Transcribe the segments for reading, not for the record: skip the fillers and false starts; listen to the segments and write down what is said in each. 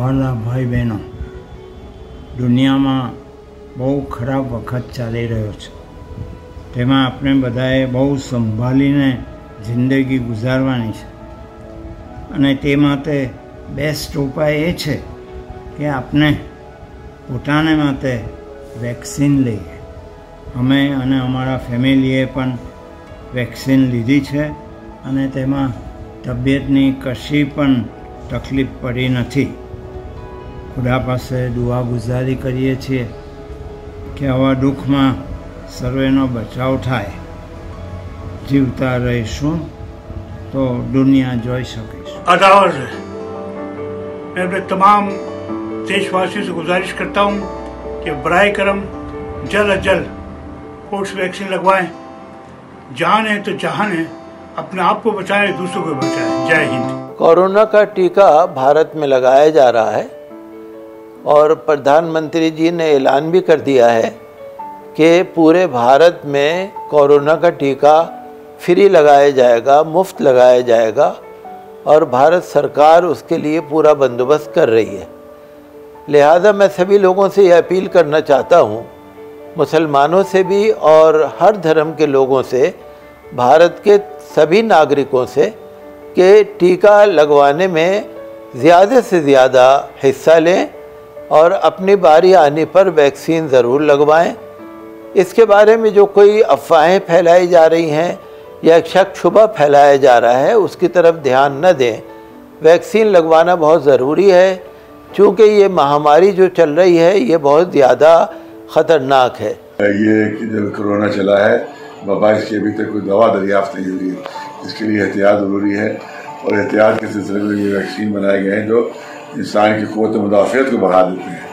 વહાલા ભાઈ બહેનો, દુનિયામાં બહુ ખરાબ વખત ચાલી રહ્યો છે. તેમાં આપણે બધાએ બહુ સંભાળીને જિંદગી ગુજારવાની છે. અને તે માટે બેસ્ટ ઉપાય એ છે કે આપણે પોતાને માટે વેક્સિન લઈએ. અમે અને અમારા ફેમિલીએ પણ વેક્સિન લીધી છે અને તેમાં તબિયતની કશી પણ તકલીફ પડી નથી. ખુદા પાસે દુઆ ગુજારી કરીએ છીએ કે આવા દુઃખમાં સર્વેનો બચાવ થાય. જીવતા રહીશું તો દુનિયા જોઈ શકીશું. आदावर है, मैं अपने तमाम देशवासियों से गुजारिश करता हूँ कि बराए करम जल्द अज जल्द कोर्स वैक्सीन लगवाएं. जान है तो जहान है. अपने आप को बचाएं, दूसरों को बचाएं. जय हिंद. कोरोना का टीका भारत में लगाया जा रहा है और प्रधानमंत्री जी ने ऐलान भी कर दिया है कि पूरे भारत में कोरोना का टीका फ्री लगाया जाएगा, मुफ्त लगाया जाएगा और भारत सरकार उसके लिए पूरा बंदोबस्त कर रही है. लिहाजा मैं सभी लोगों से यह अपील करना चाहता हूँ, मुसलमानों से भी और हर धर्म के लोगों से, भारत के सभी नागरिकों से, कि टीका लगवाने में ज़्यादा से ज़्यादा हिस्सा लें और अपनी बारी आने पर वैक्सीन ज़रूर लगवाएं. इसके बारे में जो कोई अफवाहें फैलाई जा रही हैं या शक शुबा फैलाया जा रहा है, उसकी तरफ ध्यान न दें. वैक्सीन लगवाना बहुत ज़रूरी है क्योंकि ये महामारी जो चल रही है ये बहुत ज़्यादा ख़तरनाक है. ये कि जब कोरोना चला है, वबा इसकी अभी तक कोई दवा दरियाफ्त नहीं हुई है. इसके लिए एहतियात ज़रूरी है और एहतियात के सिलसिले में ये वैक्सीन बनाए गए हैं जो इंसान की क़ुव्वत मुदाफ़ियत को बढ़ा देते हैं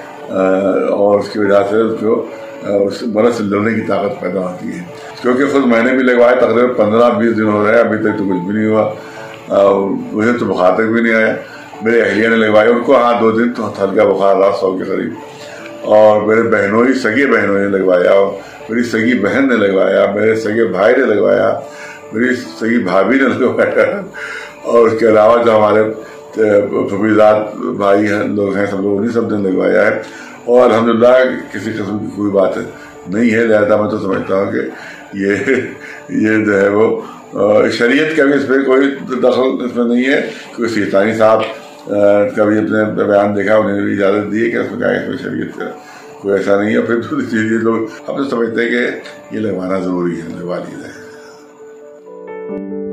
और उसकी वजह से उसको उस मरज़ से लड़ने की ताकत पैदा होती है. क्योंकि खुद मैंने भी लगवाया, तकरीबन 15-20 दिन हो रहे हैं, अभी तक तो कुछ भी नहीं हुआ. मुझे तो बुखार तक भी नहीं आया. मेरे अहलिया ने लगवाया, उनको हाँ 2 दिन तो हल्का बुखार रहा 100 के करीब. और मेरे सगे बहनों ने लगवाया, मेरी सगी बहन ने लगवाया, मेरे सगे भाई ने लगवाया, मेरी सगी भाभी ने लगवाया और उसके अलावा जो हमारे फबीज़ात भाई हैं, लोग हैं, सब लोग उन्हीं सब ने लगवाया है. और अल्हम्दुलिल्लाह किसी किस्म की कोई बात नहीं है. लिहाजा मैं तो समझता हूँ कि ये जो है वो शरीयत का भी इसमें कोई दखल इसमें नहीं है. कोई शैतानी साहब कभी अपने बयान देखा, उन्हें इजाज़त दी है कि इसमें क्या है, इसमें शरीयत का कोई ऐसा नहीं है. फिर दूसरी चीज़ लोग अब तो समझते हैं कि ये लगवाना ज़रूरी है, लगवा लीजिए.